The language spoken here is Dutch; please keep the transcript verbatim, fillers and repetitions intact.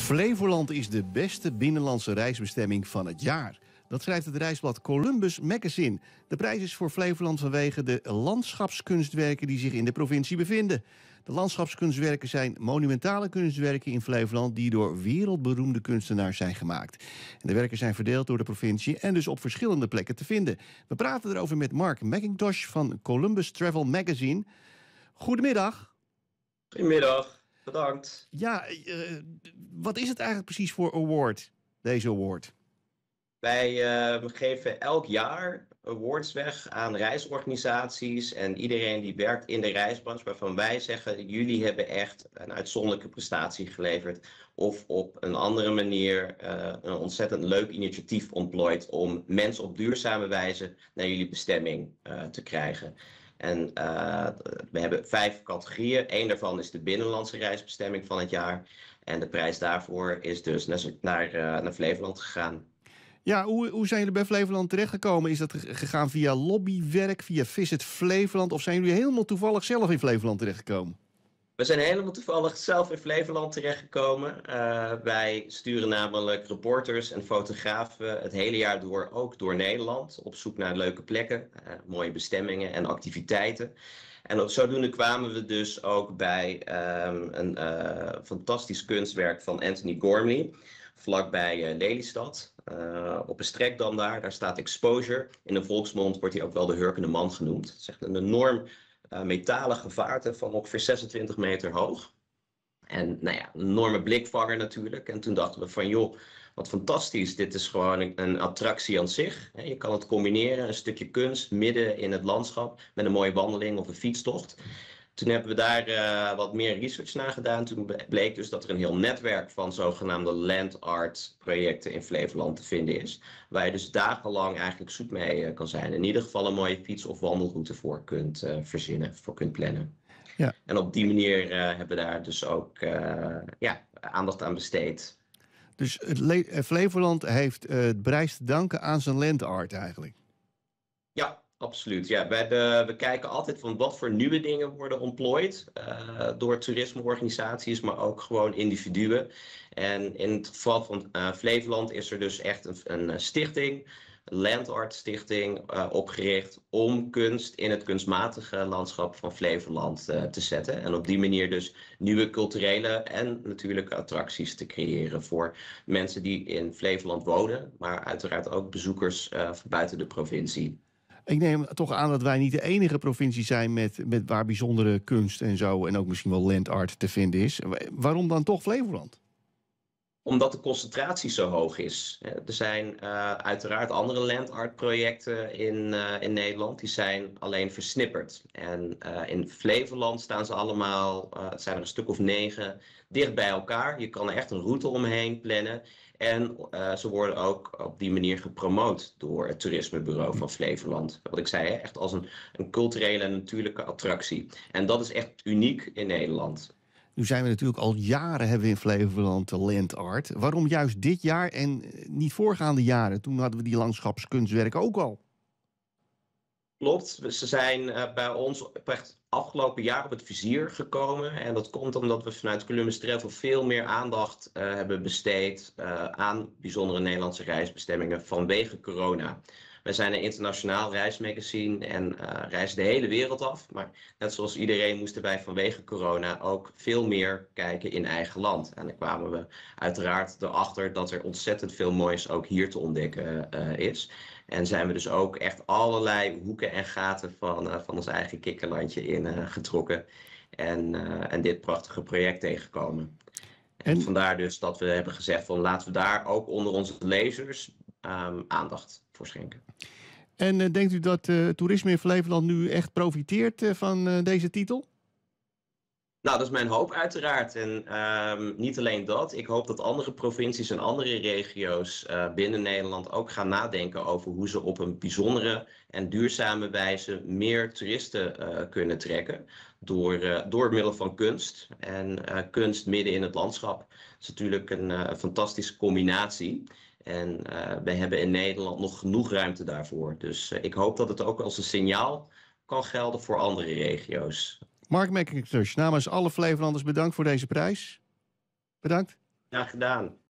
Flevoland is de beste binnenlandse reisbestemming van het jaar. Dat schrijft het reisblad Columbus Magazine. De prijs is voor Flevoland vanwege de landschapskunstwerken die zich in de provincie bevinden. De landschapskunstwerken zijn monumentale kunstwerken in Flevoland die door wereldberoemde kunstenaars zijn gemaakt. En de werken zijn verdeeld door de provincie en dus op verschillende plekken te vinden. We praten erover met Mark McIntosh van Columbus Travel Magazine. Goedemiddag. Goedemiddag. Bedankt. Ja, uh, wat is het eigenlijk precies voor award, deze award? Wij uh, geven elk jaar awards weg aan reisorganisaties en iedereen die werkt in de reisbranche, waarvan wij zeggen, jullie hebben echt een uitzonderlijke prestatie geleverd of op een andere manier uh, een ontzettend leuk initiatief ontplooit om mensen op duurzame wijze naar jullie bestemming uh, te krijgen. En uh, we hebben vijf categorieën. Eén daarvan is de binnenlandse reisbestemming van het jaar. En de prijs daarvoor is dus naar, naar, uh, naar Flevoland gegaan. Ja, hoe, hoe zijn jullie bij Flevoland terechtgekomen? Is dat gegaan via lobbywerk, via Visit Flevoland? Of zijn jullie helemaal toevallig zelf in Flevoland terechtgekomen? We zijn helemaal toevallig zelf in Flevoland terechtgekomen. Uh, wij sturen namelijk reporters en fotografen het hele jaar door, ook door Nederland, op zoek naar leuke plekken, uh, mooie bestemmingen en activiteiten. En zodoende kwamen we dus ook bij um, een uh, fantastisch kunstwerk van Anthony Gormley, vlakbij uh, Lelystad, uh, op een strekdam daar. Daar staat Exposure. In de volksmond wordt hij ook wel de Hurkende Man genoemd. Het is echt een enorm Uh, metalen gevaarte van ongeveer zesentwintig meter hoog. En nou ja, een enorme blikvanger natuurlijk. En toen dachten we van joh, wat fantastisch. Dit is gewoon een, een attractie aan zich. Je kan het combineren, een stukje kunst midden in het landschap met een mooie wandeling of een fietstocht. Toen hebben we daar uh, wat meer research naar gedaan. Toen bleek dus dat er een heel netwerk van zogenaamde land art projecten in Flevoland te vinden is. Waar je dus dagenlang eigenlijk zoet mee uh, kan zijn. In ieder geval een mooie fiets- of wandelroute voor kunt uh, verzinnen, voor kunt plannen. Ja. En op die manier uh, hebben we daar dus ook uh, ja, aandacht aan besteed. Dus het Le- Flevoland heeft uh, het prijs te danken aan zijn land art eigenlijk? Ja. Absoluut, ja. We, hebben, we kijken altijd van wat voor nieuwe dingen worden ontplooid uh, door toerismeorganisaties, maar ook gewoon individuen. En in het geval van uh, Flevoland is er dus echt een, een stichting, een Land Art Stichting, uh, opgericht om kunst in het kunstmatige landschap van Flevoland uh, te zetten. En op die manier dus nieuwe culturele en natuurlijke attracties te creëren voor mensen die in Flevoland wonen, maar uiteraard ook bezoekers uh, van buiten de provincie. Ik neem toch aan dat wij niet de enige provincie zijn met, met waar bijzondere kunst en zo en ook misschien wel land art te vinden is. Waarom dan toch Flevoland? Omdat de concentratie zo hoog is. Er zijn uh, uiteraard andere land art projecten in, uh, in Nederland. Die zijn alleen versnipperd. En uh, in Flevoland staan ze allemaal, uh, het zijn er een stuk of negen, dicht bij elkaar. Je kan er echt een route omheen plannen. En uh, ze worden ook op die manier gepromoot door het toerismebureau van Flevoland. Wat ik zei, hè, echt als een, een culturele en natuurlijke attractie. En dat is echt uniek in Nederland. Nu zijn we natuurlijk al jaren hebben we in Flevoland land art. Waarom juist dit jaar en niet voorgaande jaren? Toen hadden we die landschapskunstwerken ook al. Klopt, ze zijn uh, bij ons echt afgelopen jaar op het vizier gekomen. En dat komt omdat we vanuit Columbus Travel veel meer aandacht uh, hebben besteed uh, aan bijzondere Nederlandse reisbestemmingen vanwege corona. We zijn een internationaal reismagazine en uh, reizen de hele wereld af. Maar net zoals iedereen moesten wij vanwege corona ook veel meer kijken in eigen land. En dan kwamen we uiteraard erachter dat er ontzettend veel moois ook hier te ontdekken uh, is. En zijn we dus ook echt allerlei hoeken en gaten van, uh, van ons eigen kikkerlandje in uh, getrokken. En, uh, en dit prachtige project tegengekomen. En, en vandaar dus dat we hebben gezegd van laten we daar ook onder onze lezers um, aandacht voor schenken. En uh, denkt u dat uh, toerisme in Flevoland nu echt profiteert uh, van uh, deze titel? Nou, dat is mijn hoop uiteraard. En um, niet alleen dat. Ik hoop dat andere provincies en andere regio's uh, binnen Nederland ook gaan nadenken over hoe ze op een bijzondere en duurzame wijze meer toeristen uh, kunnen trekken. Door, uh, door middel van kunst. En uh, kunst midden in het landschap. Dat is natuurlijk een uh, fantastische combinatie. En uh, we hebben in Nederland nog genoeg ruimte daarvoor. Dus uh, ik hoop dat het ook als een signaal kan gelden voor andere regio's. Mark McIntosh, namens alle Flevolanders bedankt voor deze prijs. Bedankt. Graag gedaan.